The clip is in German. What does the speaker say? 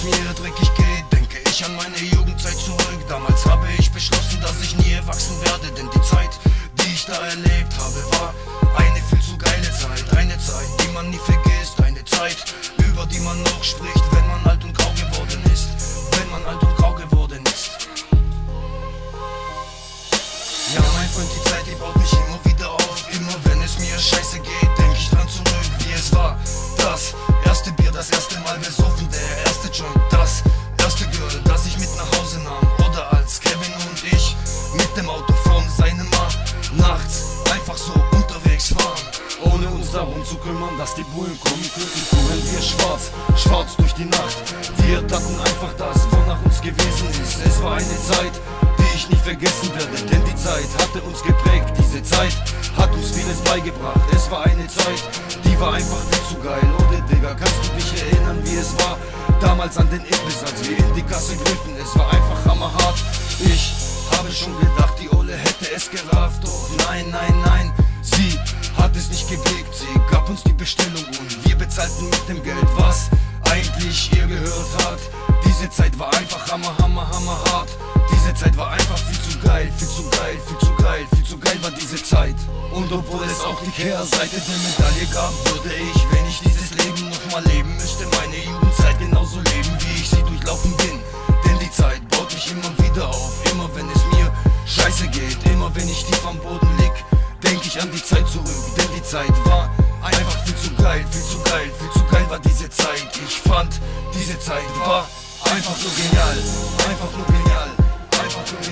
es mir dreckig geht, denke ich an meine Jugendzeit zurück. Damals habe ich beschlossen, dass ich nie erwachsen werde, denn die Zeit, die ich da erlebt habe, war eine viel zu geile Zeit. Eine Zeit, die man nie vergisst, eine Zeit, über die man noch spricht, wenn man alt und grau geworden ist. Wenn man alt und grau geworden ist. Ja, mein Freund, die Zeit, die baut mich immer wieder auf. Immer wenn es mir scheiße geht, denk ich dran zurück, wie es war. Das erste Bier, das erste Mal besoffen, der erste Joint, das erste Girl, das ich mit nach Hause nahm. Oder als Kevin und ich mit dem Auto von seinem Mann nachts einfach so unterwegs waren, ohne uns darum zu kümmern, dass die Bullen kommen könnten. Fuhren wir schwarz, schwarz durch die Nacht. Wir dachten einfach das, wonach uns gewesen ist. Es war eine Zeit, die ich nie vergessen werde, denn die Zeit hatte uns geprägt. Diese Zeit hat uns vieles beigebracht. Es war eine Zeit, die war einfach viel zu geil. Oder Digga, kannst du dich erinnern, wie es war damals an den Imbiss, als wir in die Kasse griffen? Es war einfach hammerhart. Ich habe schon gedacht, die Olle hätte es gerafft. Doch nein, nein, nein, sie hat es nicht geblickt. Sie gab uns die Bestellung und wir bezahlten mit dem Geld, was eigentlich ihr gehört hat. Diese Zeit war einfach hammerhart. Diese Zeit war einfach viel zu geil, viel zu geil, viel zu geil, viel zu geil war diese Zeit. Und obwohl es auch die Kehrseite der Medaille gab, würde ich, wenn ich dieses Leben nochmal leben müsste, meine Jugendzeit genauso leben, wie ich sie durchlaufen bin. Denn die Zeit baut mich immer wieder auf, immer wenn es mir scheiße geht, immer wenn ich tief am Boden lieg, denk ich an die Zeit zurück. Denn die Zeit war einfach viel zu geil, viel zu geil, viel zu geil war diese Zeit. Ich fand, diese Zeit war einfach nur genial, einfach nur genial, einfach nur